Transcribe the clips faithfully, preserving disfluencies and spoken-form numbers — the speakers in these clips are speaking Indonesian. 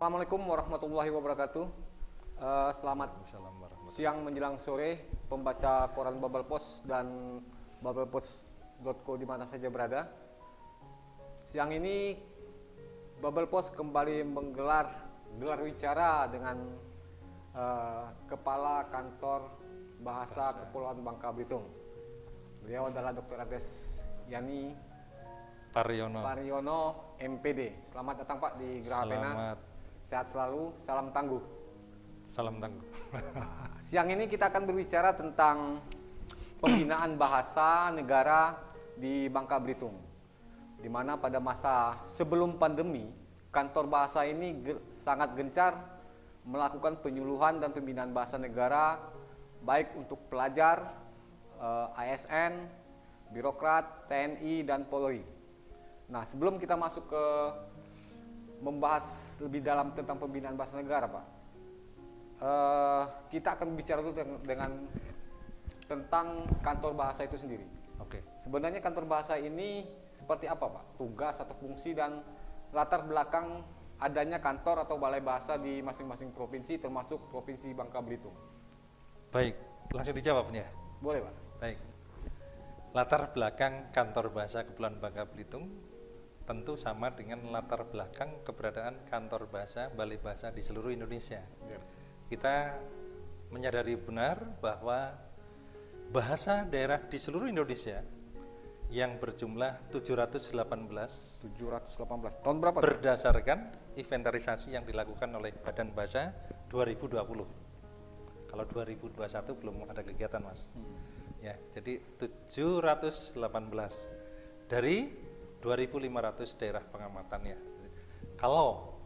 Assalamualaikum warahmatullahi wabarakatuh. Eh, selamat siang menjelang sore pembaca koran Bubble Post dan bubble post dot co di mana saja berada. Siang ini Bubble Post kembali menggelar gelar wicara dengan eh, Kepala Kantor Bahasa, Bahasa Kepulauan Bangka Belitung. Beliau adalah doktor Andes Yani Pariono. Pariono M P D. Selamat datang Pak di Geraha Pena. Selamat. Sehat selalu, salam tangguh. Salam tangguh. Siang ini kita akan berbicara tentang pembinaan bahasa negara di Bangka Belitung. Di mana pada masa sebelum pandemi, kantor bahasa ini ge sangat gencar melakukan penyuluhan dan pembinaan bahasa negara baik untuk pelajar, eh, A S N, birokrat, T N I, dan Polri. Nah, sebelum kita masuk ke membahas lebih dalam tentang pembinaan bahasa negara, Pak, uh, kita akan bicara dulu dengan, dengan tentang kantor bahasa itu sendiri. Oke. Sebenarnya kantor bahasa ini seperti apa, Pak? Tugas atau fungsi dan latar belakang adanya kantor atau balai bahasa di masing-masing provinsi, termasuk provinsi Bangka Belitung. Baik, langsung dijawabnya. Boleh, Pak. Baik. Latar belakang kantor bahasa Kepulauan Bangka Belitung tentu sama dengan latar belakang keberadaan kantor bahasa, balai bahasa di seluruh Indonesia. Ya. Kita menyadari benar bahwa bahasa daerah di seluruh Indonesia yang berjumlah tujuh ratus delapan belas tujuh ratus delapan belas tahun berapa? Berdasarkan inventarisasi yang dilakukan oleh Badan Bahasa dua ribu dua puluh. Kalau dua ribu dua puluh satu belum ada kegiatan, Mas. Hmm. Ya, jadi tujuh ratus delapan belas dari dua ribu lima ratus daerah pengamatannya. Kalau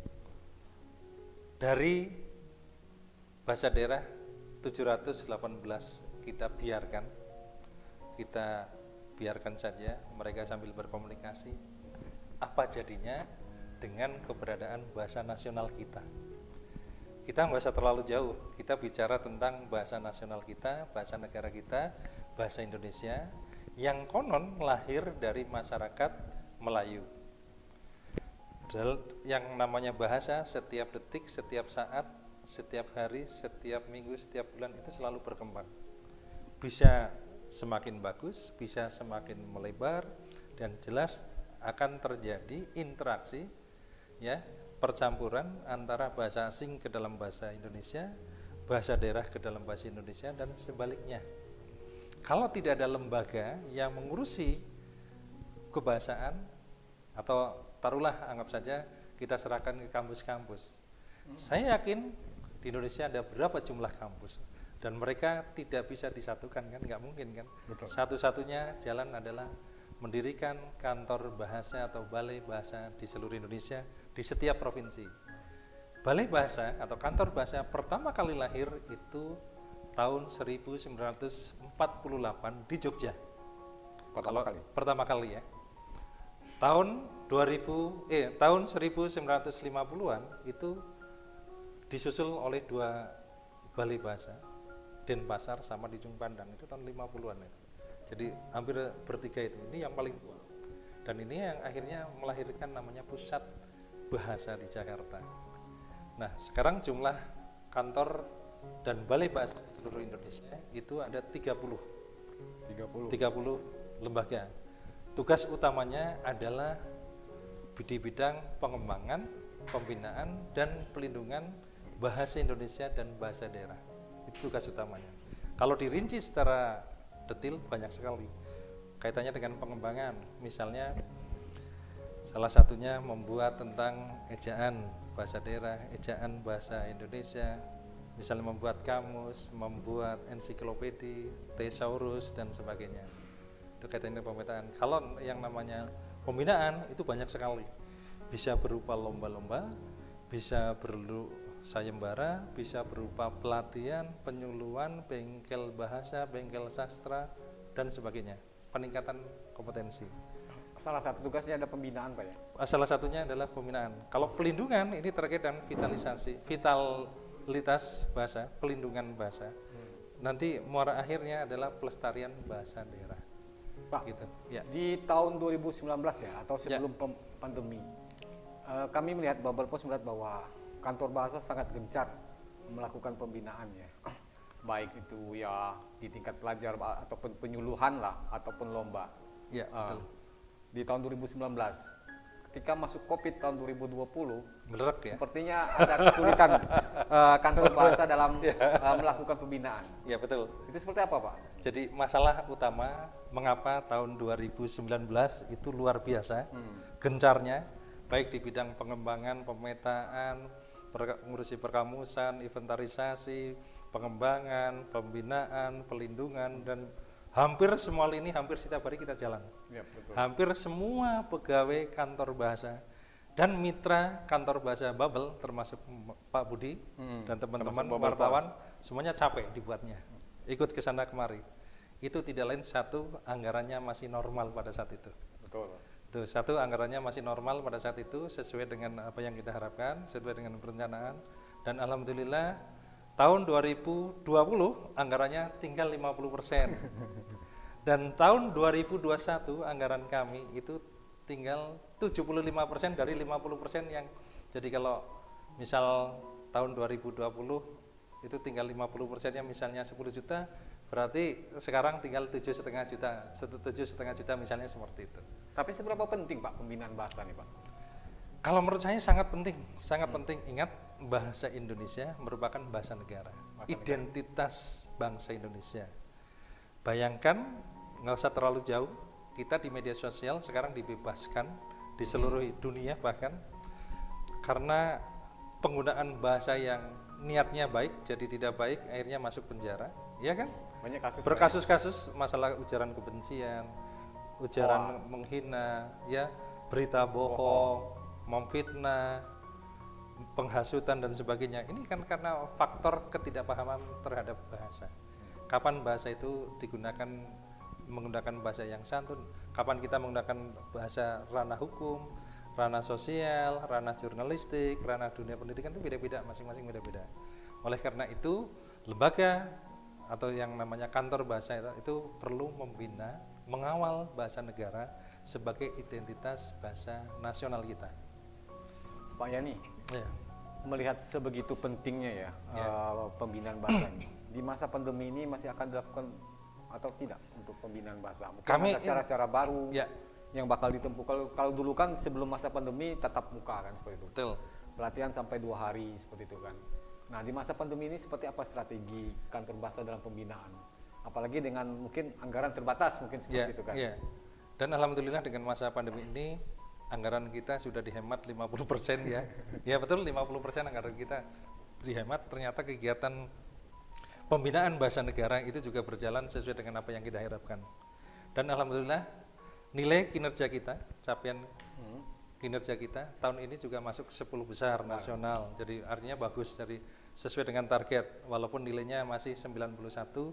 dari bahasa daerah tujuh ratus delapan belas kita biarkan, kita biarkan saja mereka sambil berkomunikasi, apa jadinya dengan keberadaan bahasa nasional kita? Kita nggak usah terlalu jauh, kita bicara tentang bahasa nasional kita, bahasa negara kita, bahasa Indonesia, yang konon lahir dari masyarakat Melayu. Yang namanya bahasa setiap detik, setiap saat, setiap hari, setiap minggu, setiap bulan itu selalu berkembang. Bisa semakin bagus, bisa semakin melebar, dan jelas akan terjadi interaksi, ya, percampuran antara bahasa asing ke dalam bahasa Indonesia, bahasa daerah ke dalam bahasa Indonesia, dan sebaliknya. Kalau tidak ada lembaga yang mengurusi kebahasaan, atau taruhlah anggap saja kita serahkan ke kampus-kampus. Hmm. Saya yakin di Indonesia ada berapa jumlah kampus dan mereka tidak bisa disatukan, kan? Nggak mungkin, kan? Betul. Satu-satunya jalan adalah mendirikan kantor bahasa atau balai bahasa di seluruh Indonesia di setiap provinsi. Balai bahasa atau kantor bahasa pertama kali lahir itu tahun seribu sembilan ratus empat puluh delapan di Jogja. Pertama kali. Pertama kali, ya. Tahun dua ribu eh tahun seribu sembilan ratus lima puluhan itu disusul oleh dua balai bahasa, Denpasar sama di Ujung Pandang, itu tahun lima puluhan, ya. Jadi hampir bertiga itu. Ini yang paling tua. Dan ini yang akhirnya melahirkan namanya Pusat Bahasa di Jakarta. Nah, sekarang jumlah kantor dan balai bahasa di seluruh Indonesia itu ada tiga puluh tiga puluh lembaga. Tugas utamanya adalah di bidang pengembangan, pembinaan, dan pelindungan bahasa Indonesia dan bahasa daerah. Itu tugas utamanya. Kalau dirinci secara detail banyak sekali kaitannya dengan pengembangan. Misalnya salah satunya membuat tentang ejaan bahasa daerah, ejaan bahasa Indonesia, misalnya membuat kamus, membuat ensiklopedi, thesaurus, dan sebagainya. Itu kaitannya dengan pemetaan. Kalau yang namanya pembinaan itu banyak sekali. Bisa berupa lomba-lomba, bisa berupa sayembara, bisa berupa pelatihan, penyuluhan, bengkel bahasa, bengkel sastra, dan sebagainya. Peningkatan kompetensi. Salah satu tugasnya ada pembinaan, Pak, ya? Salah satunya adalah pembinaan. Kalau pelindungan ini terkait dengan vitalisasi, vitalitas bahasa, pelindungan bahasa. Hmm. Nanti muara akhirnya adalah pelestarian bahasa daerah. Pak, gitu. Ya. Di tahun dua ribu sembilan belas, ya, atau sebelum ya. pandemi, Uh, kami melihat Bubble Post melihat bahwa kantor bahasa sangat gencar melakukan pembinaan ya, baik itu ya di tingkat pelajar ataupun penyuluhan lah ataupun lomba. Ya, uh, betul. Di tahun dua ribu sembilan belas, ketika masuk COVID tahun dua ribu dua puluh, Meledak ya? sepertinya ada kesulitan uh, kantor bahasa dalam uh, melakukan pembinaan. Ya, betul. Itu seperti apa, Pak? Jadi masalah utama mengapa tahun dua ribu sembilan belas itu luar biasa hmm. gencarnya, baik di bidang pengembangan, pemetaan, per, ngurusi perkamusan, inventarisasi, pengembangan, pembinaan, pelindungan, dan hampir semua ini hampir setiap hari kita jalan. Ya, betul. Hampir semua pegawai kantor bahasa dan mitra kantor bahasa Bubble, termasuk Pak Budi hmm, dan teman-teman wartawan, semuanya capek dibuatnya. Ikut ke sana kemari. Itu tidak lain satu, anggarannya masih normal pada saat itu. Betul. Tuh, satu, anggarannya masih normal pada saat itu, sesuai dengan apa yang kita harapkan, sesuai dengan perencanaan. Dan alhamdulillah tahun dua ribu dua puluh anggarannya tinggal lima puluh persen. Dan tahun dua ribu dua puluh satu anggaran kami itu tinggal tujuh puluh lima persen dari lima puluh persen yang, jadi kalau misal tahun dua ribu dua puluh itu tinggal lima puluh persennya misalnya sepuluh juta, berarti sekarang tinggal tujuh setengah juta, tujuh setengah juta misalnya seperti itu. Tapi seberapa penting Pak pembinaan bahasa nih Pak? Kalau menurut saya sangat penting, sangat hmm. penting. Ingat, bahasa Indonesia merupakan bahasa negara, bahasa identitas negara. Bangsa Indonesia. Bayangkan, nggak usah terlalu jauh, kita di media sosial sekarang dibebaskan di seluruh dunia bahkan karena penggunaan bahasa yang niatnya baik jadi tidak baik, akhirnya masuk penjara, ya kan? Banyak kasus. Berkasus-kasus masalah ujaran kebencian, ujaran oh. menghina, ya, berita bohong, bohong, memfitnah, penghasutan dan sebagainya. Ini kan karena faktor ketidakpahaman terhadap bahasa. Kapan bahasa itu digunakan menggunakan bahasa yang santun, kapan kita menggunakan bahasa ranah hukum, ranah sosial, ranah jurnalistik, ranah dunia pendidikan, itu beda-beda, masing-masing beda-beda. Oleh karena itu, lembaga atau yang namanya kantor bahasa itu perlu membina, mengawal bahasa negara sebagai identitas bahasa nasional kita. Pak Yani, ya, melihat sebegitu pentingnya ya, ya. Uh, pembinaan bahasa ini, di masa pandemi ini masih akan dilakukan atau tidak untuk pembinaan bahasa? Mungkin Kami ada cara-cara baru ya. yang bakal ditempuh. Kalau, kalau dulu kan sebelum masa pandemi tatap muka kan seperti itu. Betul. Pelatihan sampai dua hari seperti itu kan. Nah di masa pandemi ini seperti apa strategi kantor bahasa dalam pembinaan? Apalagi dengan mungkin anggaran terbatas mungkin seperti ya, itu kan. Ya. Dan alhamdulillah dengan masa pandemi ini anggaran kita sudah dihemat lima puluh persen ya. Ya betul, lima puluh persen anggaran kita dihemat. Ternyata kegiatan pembinaan bahasa negara itu juga berjalan sesuai dengan apa yang kita harapkan. Dan alhamdulillah nilai kinerja kita, capaian hmm. kinerja kita tahun ini juga masuk ke sepuluh besar nah. nasional. Jadi artinya bagus, dari sesuai dengan target walaupun nilainya masih sembilan puluh satu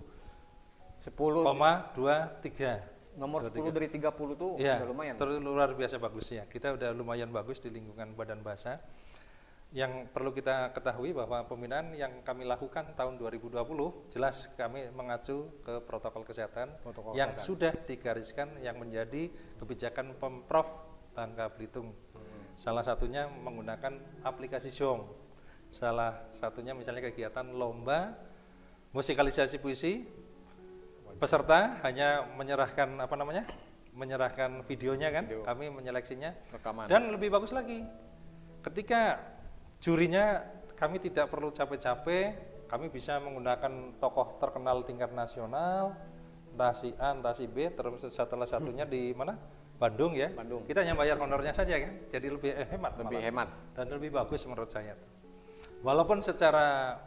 koma dua tiga. Nomor sepuluh dari tiga puluh tuh ya, udah lumayan. Luar biasa bagus ya. Kita udah lumayan bagus di lingkungan Badan Bahasa. Yang perlu kita ketahui bahwa pembinaan yang kami lakukan tahun dua ribu dua puluh jelas kami mengacu ke protokol kesehatan protokol yang kesehatan. Sudah digariskan yang menjadi kebijakan Pemprov Bangka Belitung. Hmm. Salah satunya menggunakan aplikasi Zoom. Salah satunya misalnya kegiatan lomba musikalisasi puisi. Peserta hanya menyerahkan apa namanya? menyerahkan videonya kan. Video. Kami menyeleksinya. Rekaman. Dan lebih bagus lagi. Ketika jurinya kami tidak perlu capek-capek, kami bisa menggunakan tokoh terkenal tingkat nasional, entah si A, entah si B, terus setelah satunya di mana? Bandung ya. Bandung. Kita hanya bayar honornya saja kan, jadi lebih eh, hemat, lebih malah. hemat dan lebih bagus menurut saya. Walaupun secara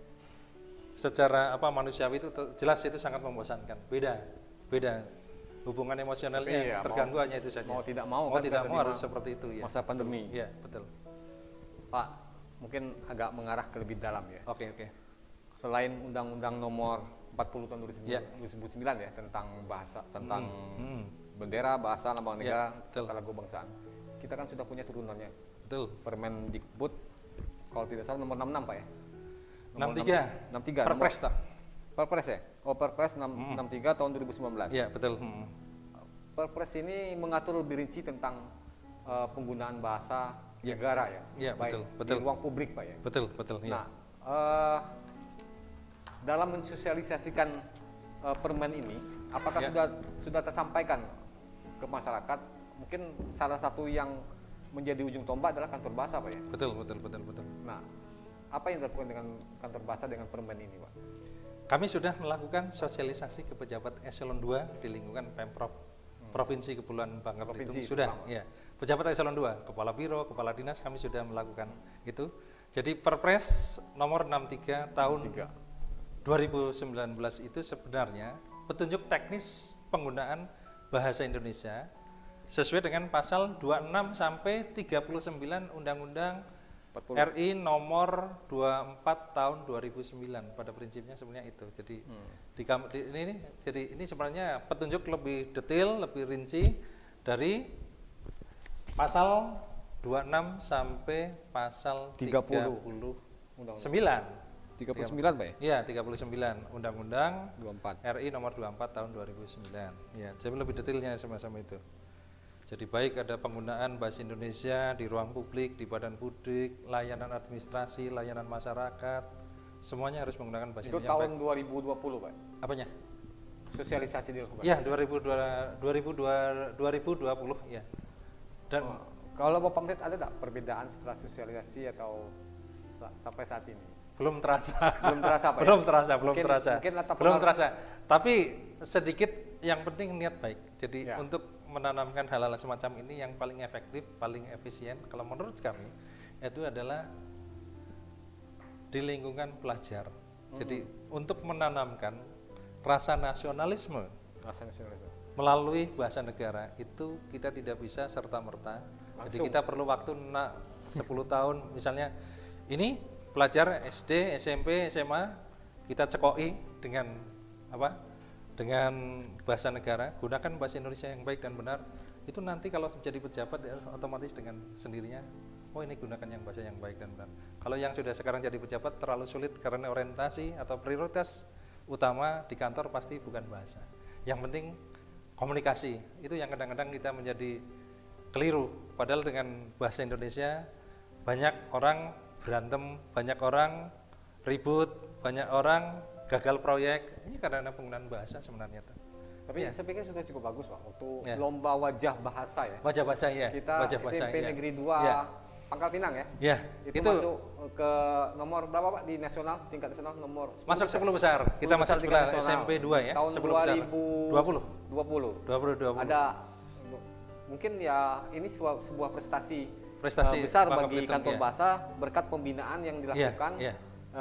secara apa manusiawi itu jelas itu sangat membosankan, beda, beda. Hubungan emosionalnya iya, terganggu mau, hanya itu saja. Mau tidak mau, mau kan tidak mau harus seperti itu ya. Masa pandemi. Ya betul. Pak, mungkin agak mengarah ke lebih dalam ya. Oke, okay, oke. Okay. Selain Undang-Undang Nomor empat puluh tahun dua ribu sembilan ya tentang bahasa, tentang hmm, hmm. bendera, bahasa, lambang negara, tata lagu bangsaan. Kita kan sudah punya turunannya. Betul. Permendikbud kalau tidak salah nomor enam puluh enam Pak ya. enam puluh tiga. enam puluh tiga. Perpres tak? Perpres ya? Oh, Perpres enam puluh tiga hmm. tahun dua ribu sembilan belas. Iya, betul. Hmm. Perpres ini mengatur lebih rinci tentang uh, penggunaan bahasa Ya. negara ya, Ya, baik betul, betul. di ruang publik Pak ya. Betul, betul. Ya. Nah, eh, dalam mensosialisasikan eh, permen ini, apakah Ya. sudah sudah tersampaikan ke masyarakat? Mungkin salah satu yang menjadi ujung tombak adalah kantor bahasa Pak ya. Betul, betul, betul, betul. Nah, apa yang dilakukan dengan kantor bahasa dengan permen ini Pak? Kami sudah melakukan sosialisasi ke pejabat eselon dua di lingkungan Pemprov Provinsi Kepulauan Bangka Belitung. Provinsi Sudah, terutama. ya. Pejabat eselon dua, kepala biro, kepala dinas kami sudah melakukan itu. Jadi Perpres nomor enam puluh tiga tahun Tiga. dua ribu sembilan belas itu sebenarnya petunjuk teknis penggunaan bahasa Indonesia sesuai dengan pasal dua puluh enam sampai tiga puluh sembilan Undang-Undang empat puluh. R I nomor dua puluh empat tahun dua ribu sembilan. Pada prinsipnya sebenarnya itu. Jadi Hmm. di, kam- di- ini, ini jadi ini sebenarnya petunjuk lebih detail, lebih rinci dari pasal dua puluh enam sampai pasal tiga tiga puluh. puluh Undang-undang. sembilan. tiga puluh sembilan Pak ya? Iya, tiga puluh sembilan Undang-Undang dua puluh empat. R I nomor dua puluh empat tahun dua ribu sembilan. Ya, jadi lebih detailnya sama-sama itu. Jadi baik ada penggunaan bahasa Indonesia di ruang publik, di badan publik, layanan administrasi, layanan masyarakat, semuanya harus menggunakan bahasa Itu Indonesia. tahun dua ribu dua puluh Pak. Apanya? Sosialisasi dilakukan. Ya, dua ribu dua puluh ya. Dan Oh, kalau Bapak melihat ada nggak perbedaan setelah sosialisasi atau sa- sampai saat ini? belum terasa. Belum terasa Pak ya? belum terasa, belum Mungkin- terasa. mungkin latar belum belakang- terasa. Tapi sedikit yang penting niat baik. Jadi Ya. untuk menanamkan hal-hal semacam ini yang paling efektif, paling efisien kalau menurut kami itu adalah di lingkungan pelajar. Jadi untuk menanamkan rasa nasionalisme Rasa nasionalisme. melalui bahasa negara itu kita tidak bisa serta-merta. Jadi Langsung. kita perlu waktu na- sepuluh tahun misalnya ini pelajar S D, S M P, S M A kita cekoki dengan apa? Dengan bahasa negara, gunakan bahasa Indonesia yang baik dan benar. Itu nanti kalau menjadi pejabat ya, otomatis dengan sendirinya oh ini gunakan yang bahasa yang baik dan benar. Kalau yang sudah sekarang jadi pejabat terlalu sulit karena orientasi atau prioritas utama di kantor pasti bukan bahasa. Yang penting komunikasi. Itu yang kadang-kadang kita menjadi keliru. Padahal dengan bahasa Indonesia banyak orang berantem, banyak orang ribut, banyak orang gagal proyek. Ini karena penggunaan bahasa sebenarnya tuh. Tapi Ya. saya pikir sudah cukup bagus Pak waktu Ya. lomba wajah bahasa ya. Wajah bahasa ya. Kita Wajah bahasa, S M P ya. Negeri dua Ya. Pangkal Pinang ya. Ya, Itu, itu, masuk ke nomor berapa Pak di nasional, tingkat nasional nomor sepuluh masuk besar. sepuluh besar. Kita masuk tingkat sebelah S nasional. M P dua ya. Tahun sepuluh besar. dua ribu dua puluh. dua puluh. dua puluh dua puluh. Ada mungkin ya ini sebuah, sebuah prestasi, Prestasi eh, besar Bangka bagi Belitung, kantor ya. bahasa berkat pembinaan yang dilakukan ya.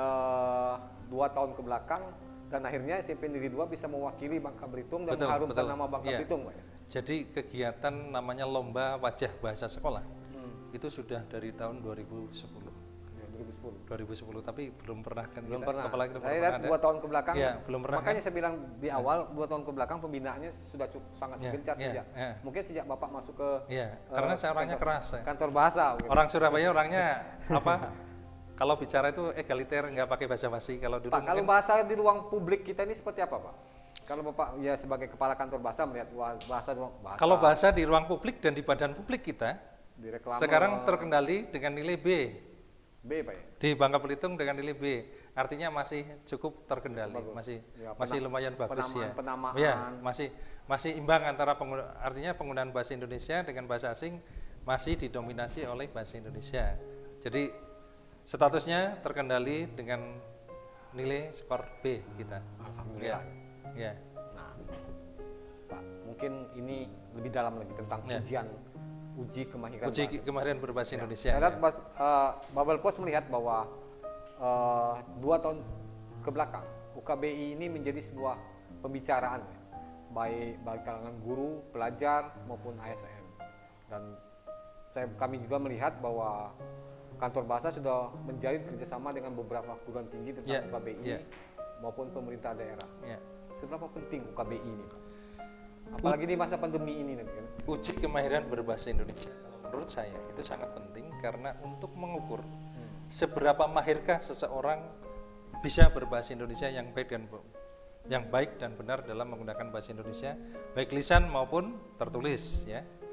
eh, dua tahun ke belakang dan akhirnya S M P Negeri dua bisa mewakili Bangka Belitung dan Betul, mengharumkan betul. nama Bangka Iya. Belitung Pak ya. Jadi kegiatan namanya lomba wajah bahasa sekolah Hmm. itu sudah dari tahun dua ribu sepuluh. Ya, dua ribu sepuluh. dua ribu sepuluh tapi belum pernah kan Belum kita, pernah. apalagi belum Saya pernah lihat ada. dua tahun ke belakang. Iya, belum pernah Makanya kan? saya bilang di awal dua tahun ke belakang pembinaannya sudah cukup sangat Iya, gencar iya, sejak. iya. Mungkin sejak Bapak masuk ke Iya, eh, karena saya orangnya kantor, keras ya. kantor bahasa. gitu. Orang Surabaya orangnya apa? Kalau bicara itu egaliter, nggak pakai basa-basi. Kalau dulu Pak, kalau mungkin bahasa di ruang publik kita ini seperti apa, Pak? Kalau Bapak ya sebagai kepala kantor bahasa melihat wah, bahasa ruang bahasa kalau bahasa di ruang publik dan di badan publik kita di reklame sekarang terkendali dengan nilai B. B, Pak ya. Di Bangka Belitung dengan nilai B, artinya masih cukup terkendali, Bagus. masih Ya, masih pena- lumayan bagus ya. penamaan- Ya, penamaan. masih masih imbang antara pengguna- artinya penggunaan bahasa Indonesia dengan bahasa asing masih didominasi oleh bahasa Indonesia. Jadi statusnya terkendali dengan nilai skor B kita. Alhamdulillah. Ya, ya, Nah, Pak, mungkin ini lebih dalam lagi tentang Ya. ujian uji kemahiran uji bahasa. kemahiran berbahasa Ya, Indonesia. Saya lihat ya. Bas- eh, Bubble Post melihat bahwa eh, dua tahun ke belakang U K B I ini menjadi sebuah pembicaraan ya, baik bagi kalangan guru, pelajar maupun A S N. Dan saya, kami juga melihat bahwa kantor bahasa sudah menjalin kerjasama dengan beberapa perguruan tinggi tentang Ya, U K B I ya. maupun pemerintah daerah. Ya. Seberapa penting U K B I ini, Pak? Apalagi di masa pandemi ini nanti kan? Uji kemahiran berbahasa Indonesia menurut saya itu sangat penting karena untuk mengukur seberapa mahirkah seseorang bisa berbahasa Indonesia yang baik dan yang baik dan benar dalam menggunakan bahasa Indonesia baik lisan maupun tertulis ya.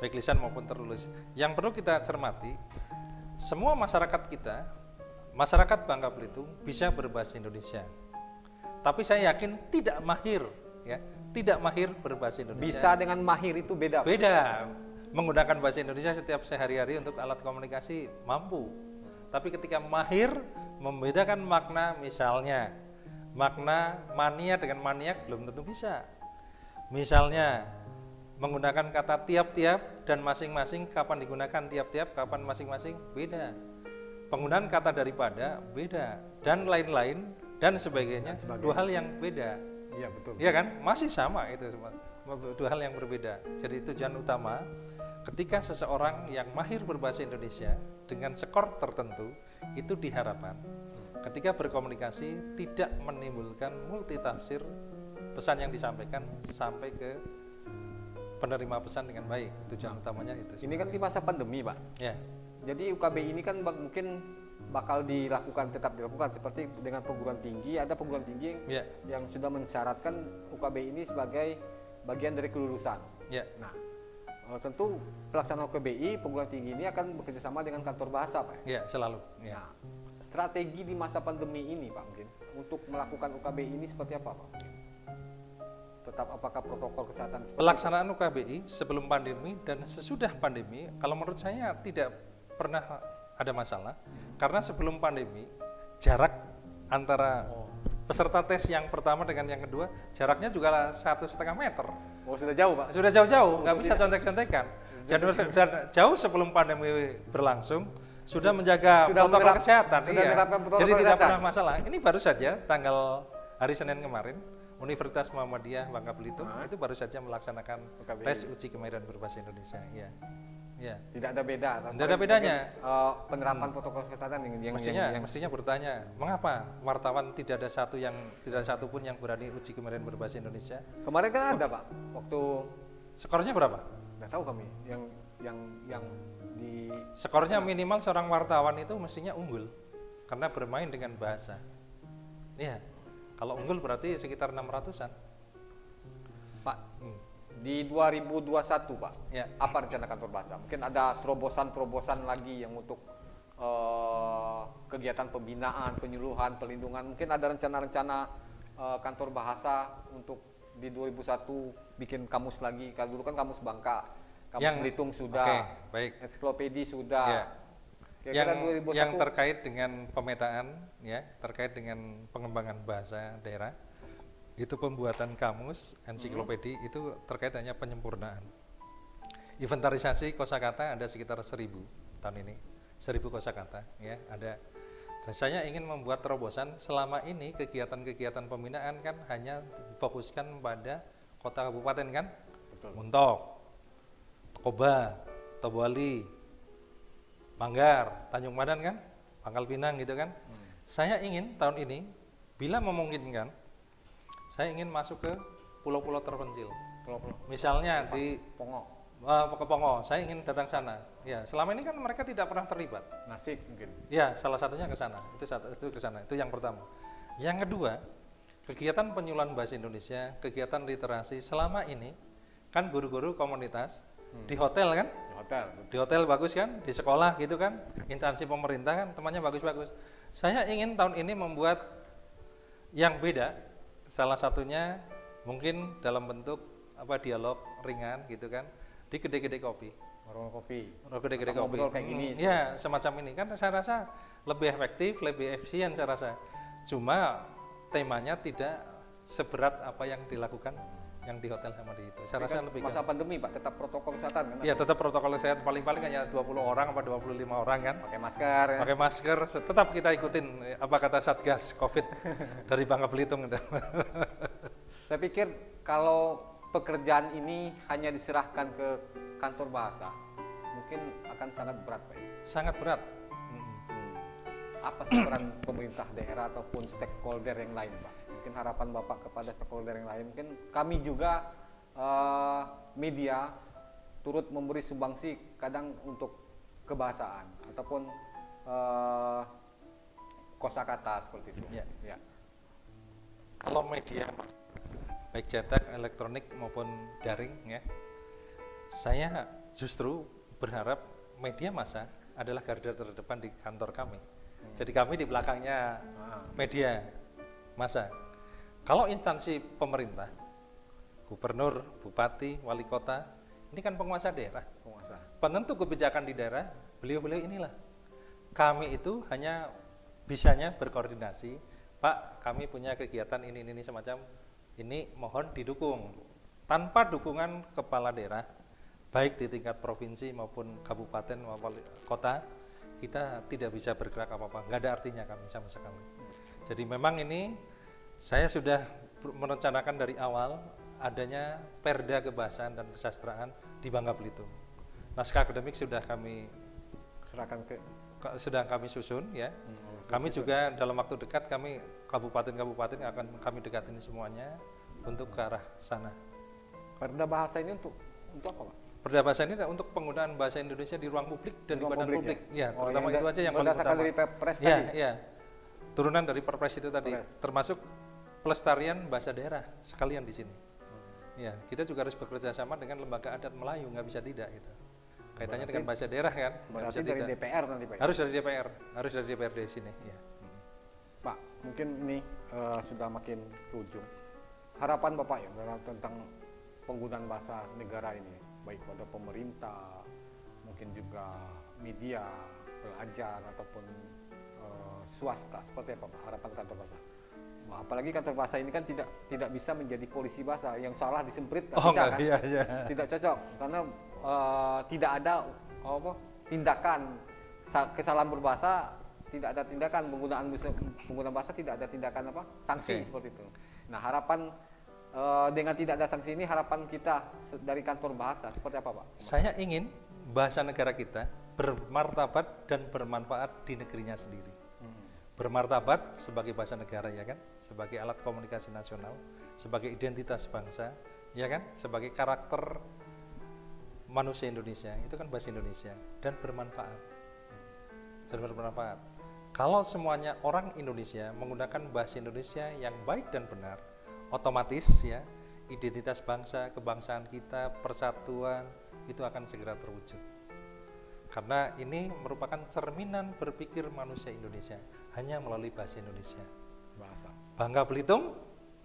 baik lisan maupun tertulis. Yang perlu kita cermati, semua masyarakat kita, masyarakat Bangka Belitung bisa berbahasa Indonesia. Tapi saya yakin tidak mahir, ya, tidak mahir berbahasa Indonesia. Bisa dengan mahir itu beda. Beda. Menggunakan bahasa Indonesia setiap sehari-hari untuk alat komunikasi mampu. Tapi ketika mahir membedakan makna, misalnya makna mania dengan maniak belum tentu bisa. Misalnya menggunakan kata tiap-tiap dan masing-masing kapan digunakan tiap-tiap, kapan masing-masing beda. Penggunaan kata daripada beda dan lain-lain dan sebagainya, sebagainya. Dua hal yang beda. Iya betul. Iya kan? Masih sama itu semua. Dua hal yang berbeda. Jadi tujuan utama ketika seseorang yang mahir berbahasa Indonesia dengan skor tertentu itu diharapkan ketika berkomunikasi tidak menimbulkan multitafsir pesan yang disampaikan sampai ke penerima pesan dengan baik. Tujuan utamanya itu. Ini kan di masa pandemi, Pak. Ya. Jadi U K B I ini kan mungkin bakal dilakukan, tetap dilakukan seperti dengan perguruan tinggi. Ada perguruan tinggi ya. yang sudah mensyaratkan U K B I ini sebagai bagian dari kelulusan. Ya. Nah, tentu pelaksanaan U K B I perguruan tinggi ini akan bekerjasama dengan kantor bahasa, Pak. Ya, selalu. Ya. Nah, strategi di masa pandemi ini, Pak, mungkin untuk melakukan U K B I ini seperti apa, Pak? Tetap apakah protokol kesehatan seperti pelaksanaan itu? U K B I sebelum pandemi dan sesudah pandemi, kalau menurut saya tidak pernah ada masalah, hmm. karena sebelum pandemi jarak antara oh. peserta tes yang pertama dengan yang kedua jaraknya juga satu setengah meter. Oh, sudah jauh, Pak? Sudah jauh-jauh, nggak oh, bisa contek-contekan. Dan jauh sebelum pandemi berlangsung sudah menjaga sudah protokol menerap, kesehatan, iya. Protokol jadi kesehatan. Tidak pernah masalah. Ini baru saja tanggal hari Senin kemarin Universitas Muhammadiyah Bangka Belitung nah. itu baru saja melaksanakan U K B I. Tes uji kemahiran berbahasa Indonesia. Ya. Ya. Tidak ada beda. Tidak ada bedanya. Uh, penerapan hmm. protokol kesehatan yang, yang mestinya, yang, yang mestinya bertanya, mengapa wartawan tidak ada satu yang tidak ada satupun yang berani uji kemahiran berbahasa Indonesia? Kemarin kan ada, Pak. Waktu skornya berapa? Nggak tahu kami. Yang yang yang di skornya minimal seorang wartawan itu mestinya unggul karena bermain dengan bahasa. Iya. Kalau unggul berarti sekitar enam ratusan. Pak, hmm. di dua ribu dua puluh satu, Pak, ya. apa rencana kantor bahasa? Mungkin ada terobosan-terobosan lagi yang untuk uh, kegiatan pembinaan, penyuluhan, pelindungan. Mungkin ada rencana-rencana uh, kantor bahasa untuk di dua ribu satu bikin kamus lagi. Kalau dulu kan kamus Bangka, kamus yang, Belitung sudah, okay, baik. ensiklopedi sudah. Ya. Yang, yang terkait dengan pemetaan, ya, terkait dengan pengembangan bahasa daerah, itu pembuatan kamus, ensiklopedi hmm. itu terkait hanya penyempurnaan. Inventarisasi kosakata ada sekitar seribu tahun ini, seribu kosakata, ya, ada. Dan saya ingin membuat terobosan. Selama ini kegiatan-kegiatan pembinaan kan hanya difokuskan pada kota kabupaten kan, betul. Muntok, Tokoba, Tobuali, Manggar, Tanjung Madan kan, Pangkal Pinang gitu kan. Hmm. Saya ingin tahun ini, bila memungkinkan, saya ingin masuk ke pulau-pulau terpencil. Pulau-pulau. Misalnya Apa? di Pongo. Uh, ke Pongo, saya ingin datang sana. Ya, selama ini kan mereka tidak pernah terlibat. Nasik mungkin. Ya, salah satunya ke sana. Itu satu itu ke sana. Itu yang pertama. Yang kedua, kegiatan penyuluhan bahasa Indonesia, kegiatan literasi selama ini kan guru-guru komunitas hmm. di hotel kan? Hotel. Di hotel bagus kan, di sekolah gitu kan, instansi pemerintah kan, temannya bagus-bagus. Saya ingin tahun ini membuat yang beda, salah satunya mungkin dalam bentuk apa dialog ringan gitu kan, di gede-gede kopi. Warung kopi. Gede-gede kopi. Kayak gini. Hmm, ya semacam ini kan saya rasa lebih efektif, lebih efisien saya rasa. Cuma temanya tidak seberat apa yang dilakukan yang di hotel sama di itu. Saya rasa kan lebih masa kan pandemi, Pak, tetap protokol kesehatan kan? Iya, tetap protokol kesehatan, paling-paling hanya dua puluh orang apa dua puluh lima orang kan. Pakai masker ya. Pakai masker, tetap kita ikutin apa kata Satgas Covid dari Bangka Belitung gitu. Saya pikir kalau pekerjaan ini hanya diserahkan ke kantor bahasa, mungkin akan sangat berat, Pak. Sangat berat. Hmm. Apa sih peran pemerintah daerah ataupun stakeholder yang lain, Pak? Mungkin harapan Bapak kepada stakeholder yang lain, mungkin kami juga uh, media turut memberi sumbangsi kadang untuk kebahasaan ataupun uh, kosakata seperti itu. Ya. Ya. Kalau media baik cetak, elektronik maupun daring ya, saya justru berharap media massa adalah garda terdepan di kantor kami. Hmm. Jadi kami di belakangnya media massa. Kalau instansi pemerintah, gubernur, bupati, wali kota, ini kan penguasa daerah, penguasa. penentu kebijakan di daerah, beliau-beliau inilah. Kami itu hanya bisanya berkoordinasi, Pak, kami punya kegiatan ini, ini, semacam ini, mohon didukung. Tanpa dukungan kepala daerah, baik di tingkat provinsi maupun kabupaten maupun kota, kita tidak bisa bergerak apa-apa, nggak ada artinya kami sama sekali. Jadi memang ini saya sudah merencanakan dari awal adanya Perda Kebahasaan dan Kesastraan di Bangka Belitung. Naskah akademik sudah kami serahkan ke sedang kami susun ya. Hmm, kami susun. Juga dalam waktu dekat kami kabupaten-kabupaten akan kami dekatin semuanya untuk ke arah sana. Perda bahasa ini untuk untuk apa, Pak? Perda bahasa ini untuk penggunaan bahasa Indonesia di ruang publik dan di, di badan publik. Ya, ya oh, terutama itu aja yang paling utama. Dari Perpres ya, tadi. Ya. Turunan dari Perpres itu tadi, Perpres. Termasuk pelestarian bahasa daerah sekalian di sini. Hmm. Ya, kita juga harus bekerja sama dengan lembaga adat Melayu, nggak bisa tidak gitu. Kaitannya berarti, dengan bahasa daerah kan. Berarti dari tidak. D P R nanti Pak. Harus dari D P R, harus dari D P R di sini. Ya. Hmm. Pak, mungkin ini uh, sudah makin ke ujung. Harapan Bapak ya tentang penggunaan bahasa negara ini, baik pada pemerintah, mungkin juga media, pelajar ataupun uh, swasta, seperti apa Pak harapan kantor bahasa? Apalagi kantor bahasa ini kan tidak tidak bisa menjadi polisi bahasa, yang salah disemprit tak oh, bisa kan? Iya, iya. Tidak cocok karena uh, tidak ada apa tindakan kesalahan berbahasa, tidak ada tindakan penggunaan penggunaan bahasa, tidak ada tindakan apa sanksi okay. seperti itu. Nah harapan uh, dengan tidak ada sanksi ini, harapan kita dari kantor bahasa seperti apa Pak? Saya ingin bahasa negara kita bermartabat dan bermanfaat di negerinya sendiri. Bermartabat sebagai bahasa negara ya kan, sebagai alat komunikasi nasional, sebagai identitas bangsa ya kan, sebagai karakter manusia Indonesia, itu kan bahasa Indonesia, dan bermanfaat dan bermanfaat. Kalau semuanya orang Indonesia menggunakan bahasa Indonesia yang baik dan benar, otomatis ya identitas bangsa, kebangsaan kita, persatuan itu akan segera terwujud. Karena ini merupakan cerminan berpikir manusia Indonesia hanya melalui bahasa Indonesia. Bahasa. Bangka Belitung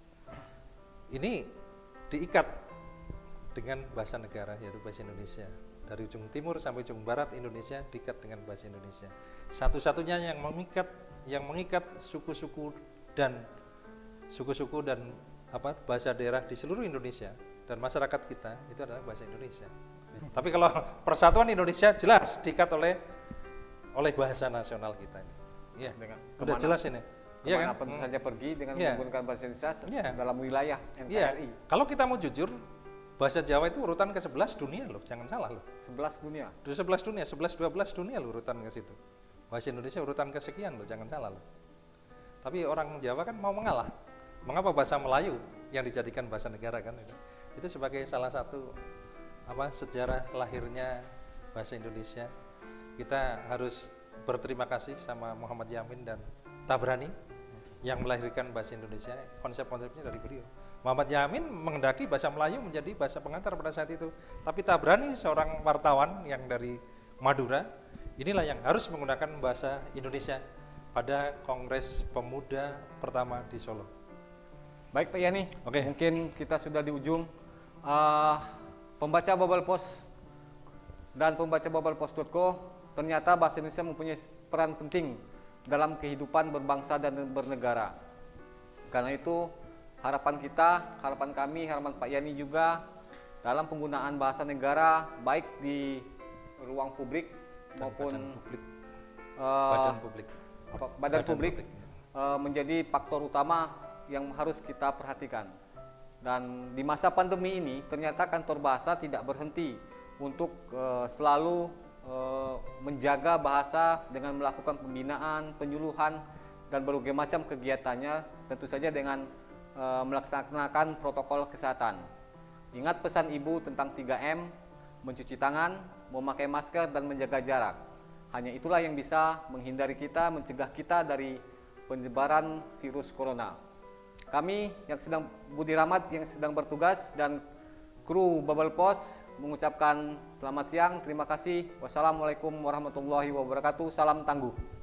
ini diikat dengan bahasa negara yaitu bahasa Indonesia. Dari ujung timur sampai ujung barat Indonesia diikat dengan bahasa Indonesia. Satu-satunya yang mengikat yang mengikat suku-suku dan suku-suku dan apa bahasa daerah di seluruh Indonesia dan masyarakat kita itu adalah bahasa Indonesia. Tapi kalau persatuan Indonesia jelas diikat oleh oleh bahasa nasional kita ini. Iya, dengan udah jelas ini. Iya kan? Kemanapun saja pergi dengan ya. menggunakan bahasa Indonesia ya. Dalam wilayah N K R I. Ya. Kalau kita mau jujur, bahasa Jawa itu urutan ke sebelas dunia loh, jangan salah loh. sebelas dunia. sebelas dunia, sebelas dua belas dunia loh urutan ke situ. Bahasa Indonesia urutan kesekian loh, jangan salah loh. Tapi orang Jawa kan mau mengalah. Mengapa bahasa Melayu yang dijadikan bahasa negara kan itu? Itu sebagai salah satu apa sejarah lahirnya bahasa Indonesia. Kita harus berterima kasih sama Muhammad Yamin dan Tabrani yang melahirkan bahasa Indonesia. Konsep-konsepnya dari beliau. Muhammad Yamin menghendaki bahasa Melayu menjadi bahasa pengantar pada saat itu. Tapi Tabrani seorang wartawan yang dari Madura, inilah yang harus menggunakan bahasa Indonesia pada Kongres Pemuda pertama di Solo. Baik Pak Yani, okay. Mungkin kita sudah di ujung. Uh, Pembaca Bubble Post dan pembaca bubble post dot co, ternyata bahasa Indonesia mempunyai peran penting dalam kehidupan berbangsa dan bernegara. Karena itu harapan kita, harapan kami, harapan Pak Yani juga dalam penggunaan bahasa negara baik di ruang publik dan maupun badan publik, uh, badan publik, apa, badan, badan publik, publik. Uh, menjadi faktor utama yang harus kita perhatikan. Dan di masa pandemi ini ternyata kantor bahasa tidak berhenti untuk uh, selalu uh, menjaga bahasa dengan melakukan pembinaan, penyuluhan dan berbagai macam kegiatannya, tentu saja dengan uh, melaksanakan protokol kesehatan. Ingat pesan Ibu tentang tiga M, mencuci tangan, memakai masker dan menjaga jarak. Hanya itulah yang bisa menghindari kita, mencegah kita dari penyebaran virus corona. Kami yang sedang Budi Rahmat yang sedang bertugas dan kru Bubble Post mengucapkan selamat siang, terima kasih. Wassalamualaikum warahmatullahi wabarakatuh. Salam tangguh.